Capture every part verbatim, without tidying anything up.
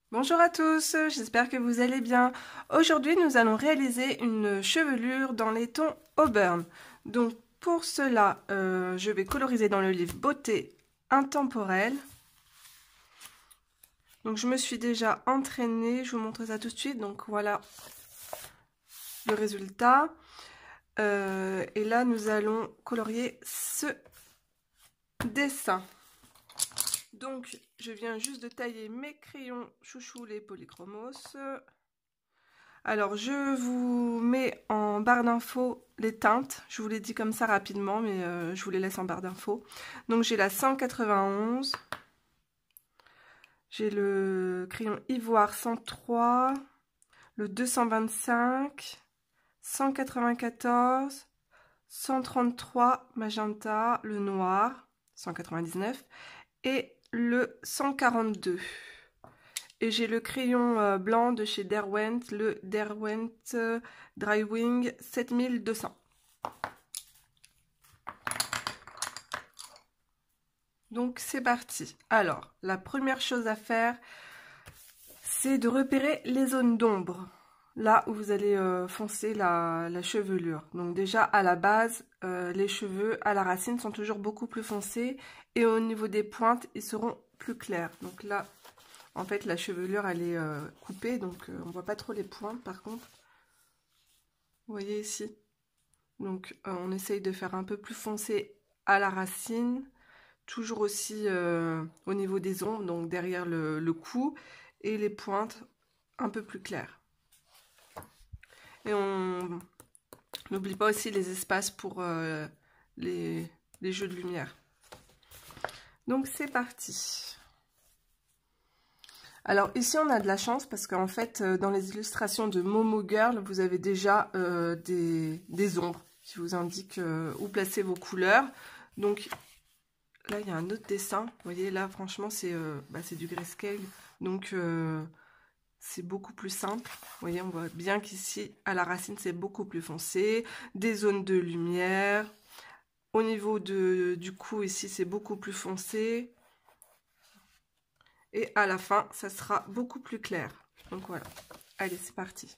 Bonjour à tous, j'espère que vous allez bien. Aujourd'hui, nous allons réaliser une chevelure dans les tons auburn. Donc pour cela, euh, je vais coloriser dans le livre Beauté intemporelle. Donc je me suis déjà entraînée, je vous montre ça tout de suite. Donc voilà le résultat. Euh, et là, nous allons colorier ce dessin. Donc je viens juste de tailler mes crayons chouchou les polychromos. Alors, je vous mets en barre d'infos les teintes. Je vous les dis comme ça rapidement, mais euh, je vous les laisse en barre d'infos. Donc, j'ai la cent quatre-vingt-onze. J'ai le crayon ivoire cent trois. Le deux cent vingt-cinq. cent quatre-vingt-quatorze. cent trente-trois magenta. Le noir. cent quatre-vingt-dix-neuf. Et le cent quarante-deux. Et j'ai le crayon euh, blanc de chez Derwent, le Derwent euh, Drywing sept mille deux cents. Donc c'est parti. Alors, la première chose à faire, c'est de repérer les zones d'ombre. Là où vous allez euh, foncer la, la chevelure. Donc déjà, à la base, euh, les cheveux à la racine sont toujours beaucoup plus foncés. Et au niveau des pointes, ils seront plus clairs. Donc là, en fait, la chevelure, elle est euh, coupée, donc euh, on voit pas trop les pointes, par contre. Vous voyez ici. Donc, euh, on essaye de faire un peu plus foncé à la racine. Toujours aussi euh, au niveau des ombres, donc derrière le, le cou. Et les pointes un peu plus claires. Et on n'oublie pas aussi les espaces pour euh, les, les jeux de lumière. Donc, c'est parti. Alors ici on a de la chance parce qu'en fait dans les illustrations de Momo Girl vous avez déjà euh, des, des ombres qui vous indiquent euh, où placer vos couleurs. Donc là il y a un autre dessin, vous voyez là franchement c'est euh, bah, du grayscale donc euh, c'est beaucoup plus simple. Vous voyez on voit bien qu'ici à la racine c'est beaucoup plus foncé, des zones de lumière. Au niveau de, du cou ici c'est beaucoup plus foncé. Et à la fin, ça sera beaucoup plus clair. Donc voilà. Allez, c'est parti.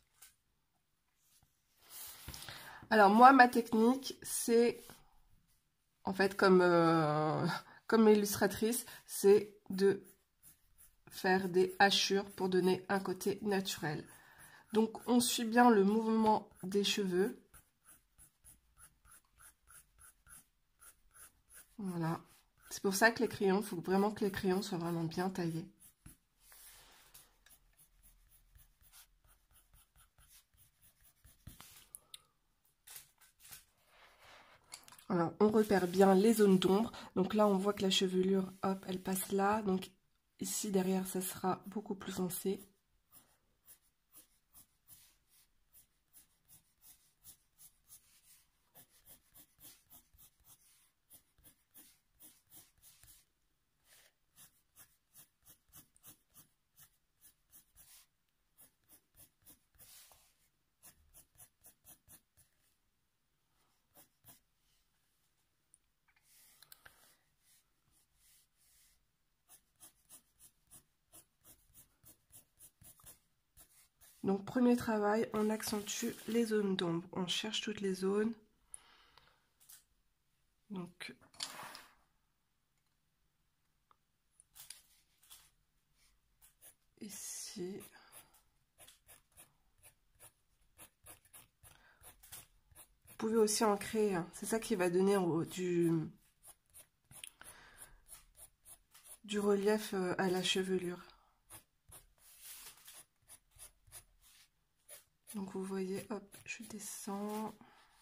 Alors moi, ma technique, c'est, en fait, comme, euh, comme illustratrice, c'est de faire des hachures pour donner un côté naturel. Donc on suit bien le mouvement des cheveux. Voilà. C'est pour ça que les crayons, il faut vraiment que les crayons soient vraiment bien taillés. Alors, on repère bien les zones d'ombre. Donc là, on voit que la chevelure, hop, elle passe là. Donc ici, derrière, ça sera beaucoup plus foncé. Donc, premier travail, on accentue les zones d'ombre. On cherche toutes les zones. Donc, ici. Vous pouvez aussi en créer. Hein. C'est ça qui va donner du, du relief à la chevelure. Donc, vous voyez, hop, je descends.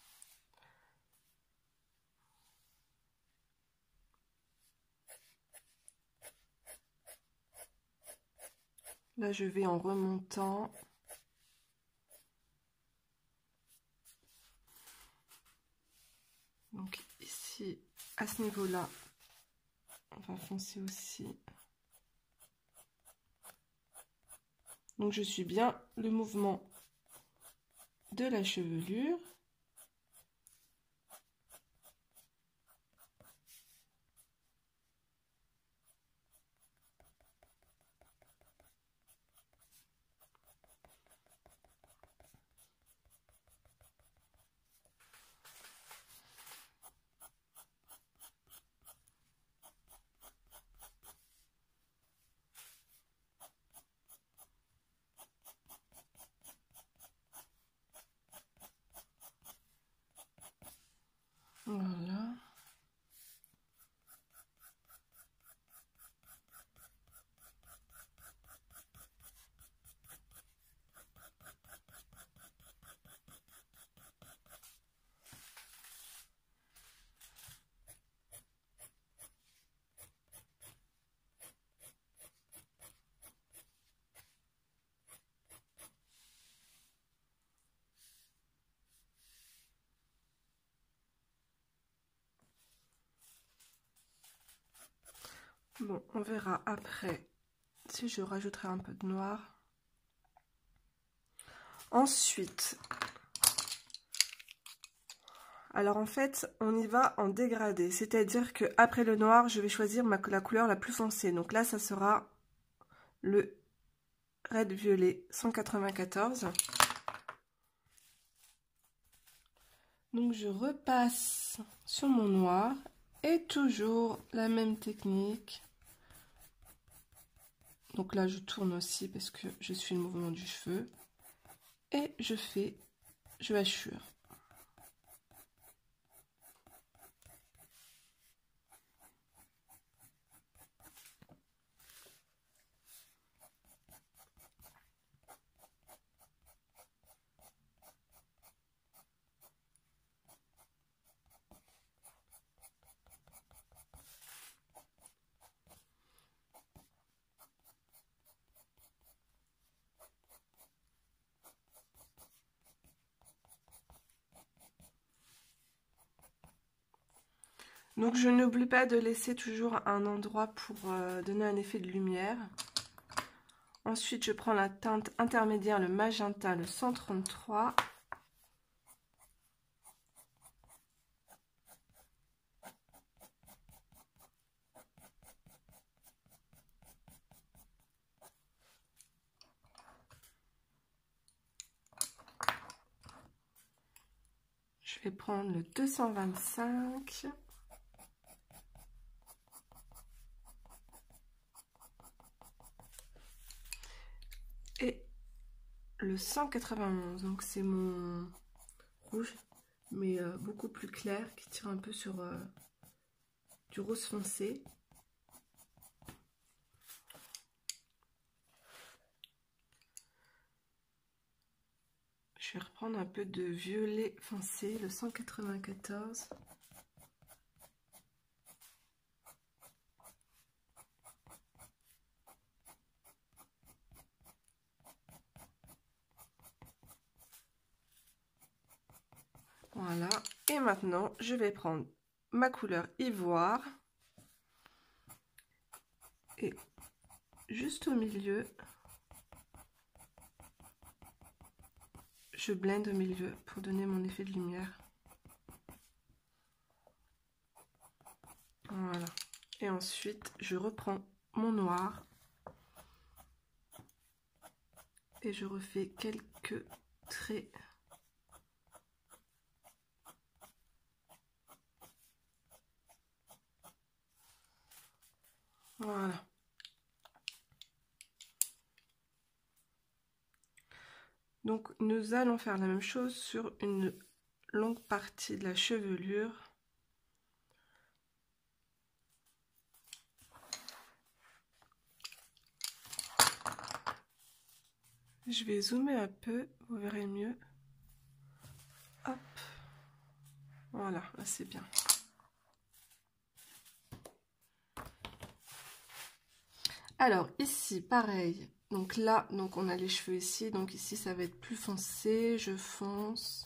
Là, je vais en remontant. Donc ici, à ce niveau-là, on va foncer aussi. Donc je suis bien le mouvement de la chevelure. Bon, on verra après si je rajouterai un peu de noir. Ensuite, alors en fait, on y va en dégradé. C'est-à-dire que après le noir, je vais choisir ma, la couleur la plus foncée. Donc là, ça sera le Red Violet cent quatre-vingt-quatorze. Donc je repasse sur mon noir et toujours la même technique. Donc là je tourne aussi parce que je suis le mouvement du cheveu et je fais, je hachure. Donc je n'oublie pas de laisser toujours un endroit pour euh, donner un effet de lumière. Ensuite je prends la teinte intermédiaire, le magenta, le cent trente-trois. Je vais prendre le deux cent vingt-cinq. Et le cent quatre-vingt-onze, donc c'est mon rouge, mais euh, beaucoup plus clair, qui tire un peu sur euh, du rose foncé. Je vais reprendre un peu de violet foncé, le cent quatre-vingt-quatorze. Voilà, et maintenant je vais prendre ma couleur ivoire et juste au milieu, je blende au milieu pour donner mon effet de lumière. Voilà, et ensuite je reprends mon noir et je refais quelques traits. Voilà. Donc nous allons faire la même chose sur une longue partie de la chevelure. Je vais zoomer un peu, vous verrez mieux. Hop. Voilà, là c'est bien. Alors ici, pareil. Donc là, donc on a les cheveux ici. Donc ici, ça va être plus foncé. Je fonce.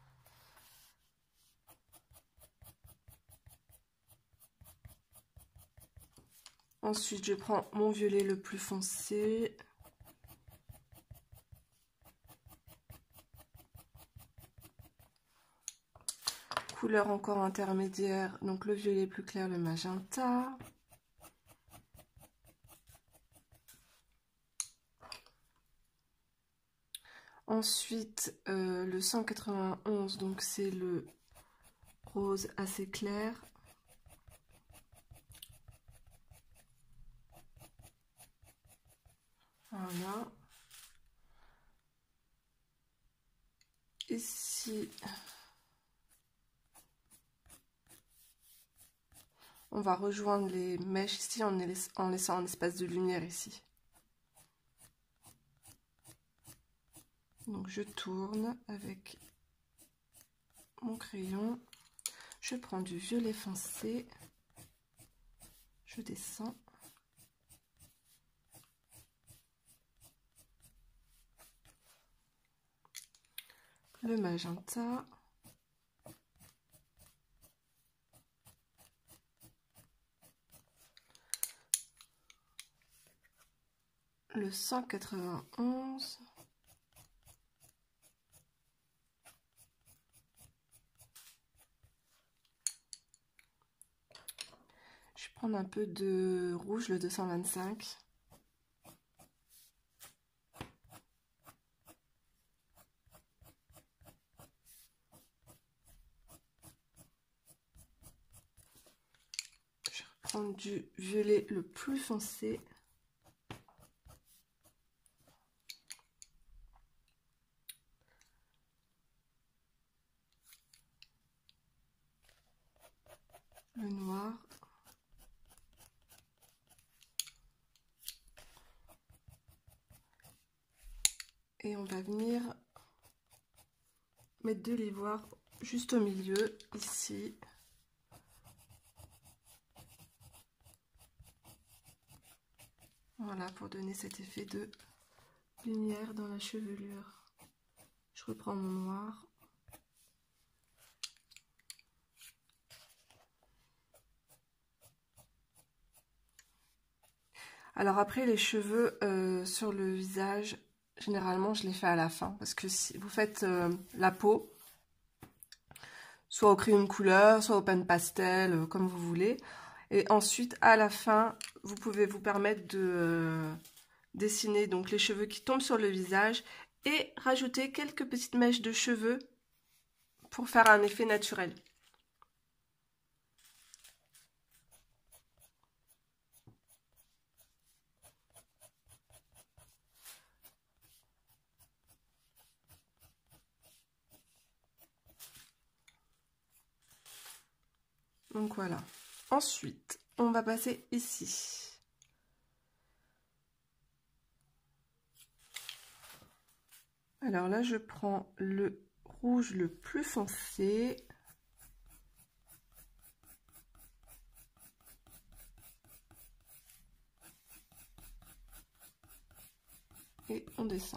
Ensuite, je prends mon violet le plus foncé. Couleur encore intermédiaire. Donc le violet plus clair, le magenta. Ensuite, euh, le cent quatre-vingt-onze, donc c'est le rose assez clair. Voilà. Ici, on va rejoindre les mèches ici en, en laissant un espace de lumière ici. Donc je tourne avec mon crayon, je prends du violet foncé, je descends. Le magenta. le cent quatre-vingt-onze. Je vais prendre un peu de rouge, le deux cent vingt-cinq. Je vais reprendre du violet le plus foncé. Le noir. Et on va venir mettre de l'ivoire juste au milieu, ici. Voilà, pour donner cet effet de lumière dans la chevelure. Je reprends mon noir. Alors après, les cheveux euh, sur le visage, généralement, je les fais à la fin. Parce que si vous faites euh, la peau, soit au crayon de couleur, soit au pen pastel, euh, comme vous voulez. Et ensuite, à la fin, vous pouvez vous permettre de euh, dessiner donc les cheveux qui tombent sur le visage et rajouter quelques petites mèches de cheveux pour faire un effet naturel. Donc voilà. Ensuite, on va passer ici. Alors là, je prends le rouge le plus foncé. Et on descend.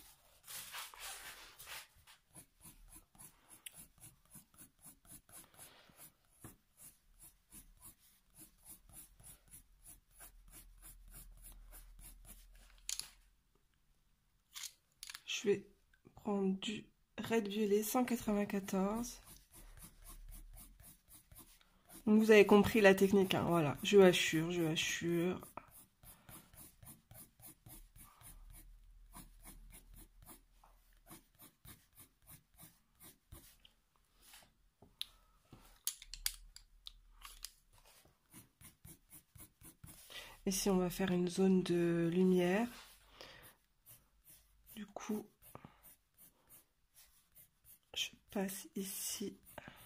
Je vais prendre du red violet cent quatre-vingt-quatorze. Donc vous avez compris la technique, hein, voilà. Je hachure, je hachure. Ici, on va faire une zone de lumière. Du coup, je passe ici.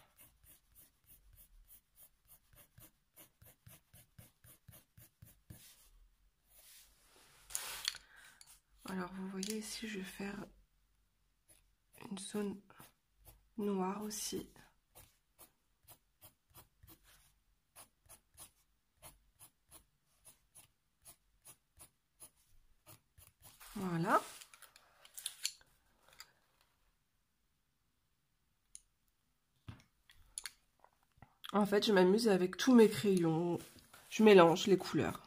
Alors, vous voyez ici, je vais faire une zone noire aussi. Voilà. En fait, je m'amuse avec tous mes crayons. Je mélange les couleurs.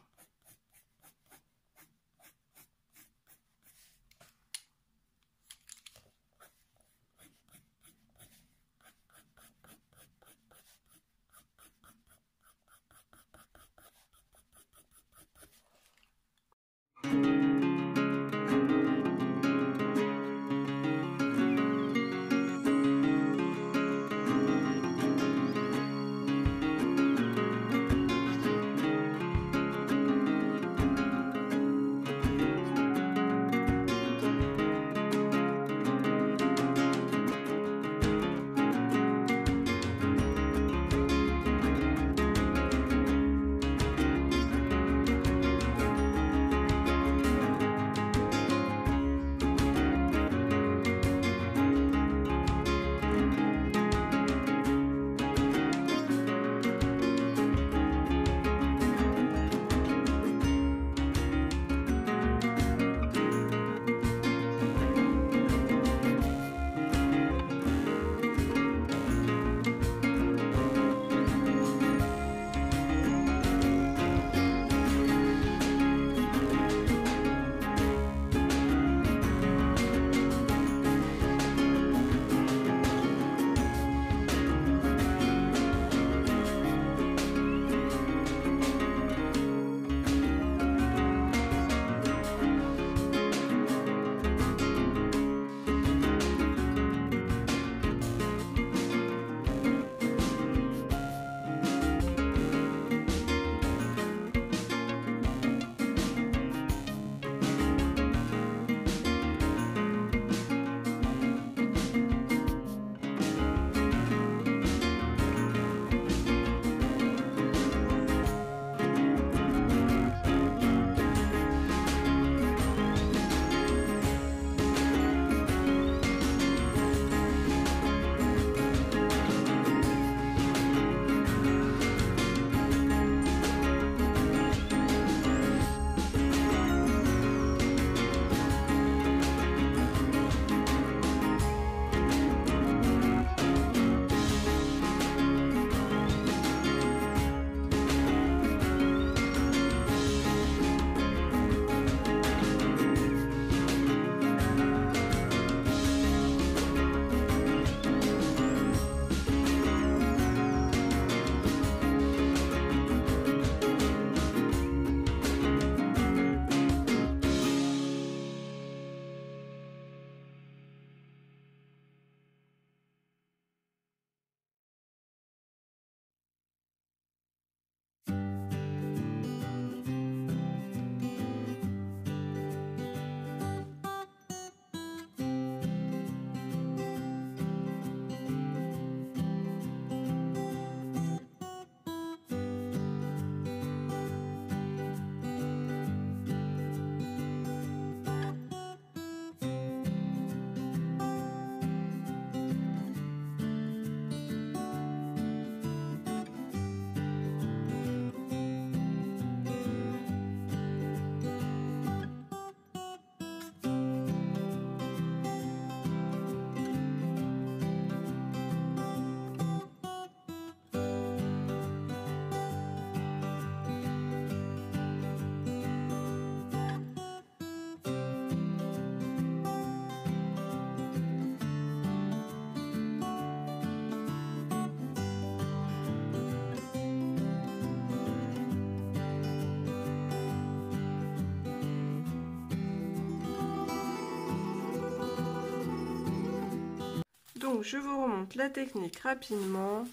Donc, je vous remonte la technique rapidement.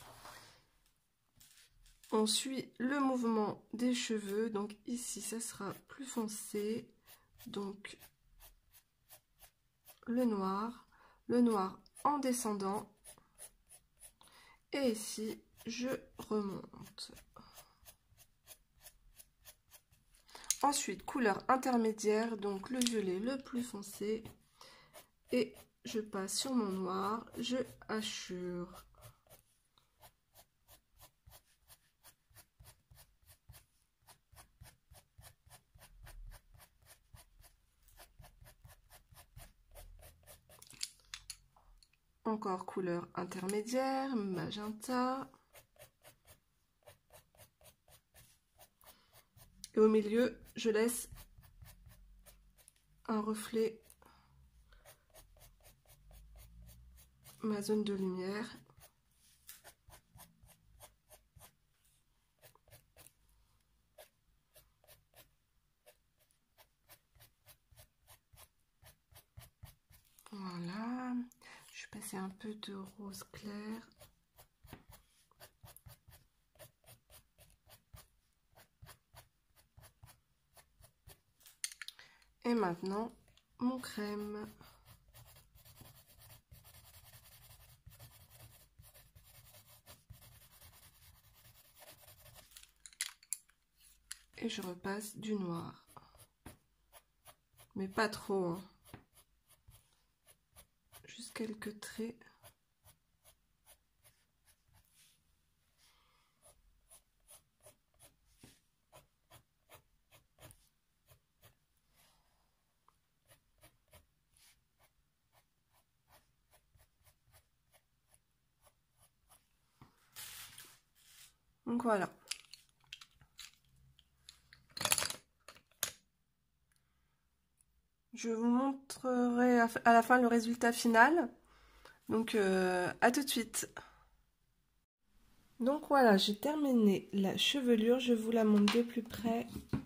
On suit le mouvement des cheveux. Donc, ici, ça sera plus foncé. Donc, le noir. Le noir en descendant. Et ici, je remonte. Ensuite, couleur intermédiaire, donc le violet le plus foncé. Et je passe sur mon noir, je hachure. Encore couleur intermédiaire, magenta. Et au milieu, je laisse un reflet, ma zone de lumière. Voilà, je vais passer un peu de rose clair. Et maintenant, mon crème. Et je repasse du noir. Mais pas trop, hein. Juste quelques traits. Donc voilà. Je vous montrerai à la fin le résultat final. Donc euh, à tout de suite. Donc voilà, j'ai terminé la chevelure. Je vous la montre de plus près.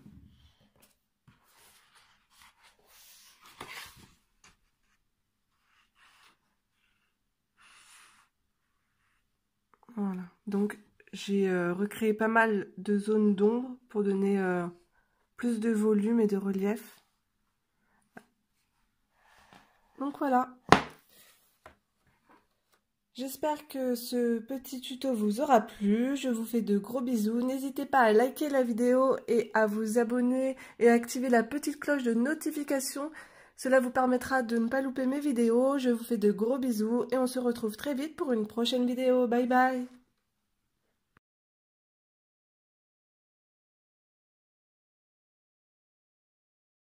Voilà. Donc j'ai euh, recréé pas mal de zones d'ombre pour donner euh, plus de volume et de relief. Donc voilà. J'espère que ce petit tuto vous aura plu. Je vous fais de gros bisous. N'hésitez pas à liker la vidéo et à vous abonner et à activer la petite cloche de notification. Cela vous permettra de ne pas louper mes vidéos. Je vous fais de gros bisous et on se retrouve très vite pour une prochaine vidéo. Bye bye!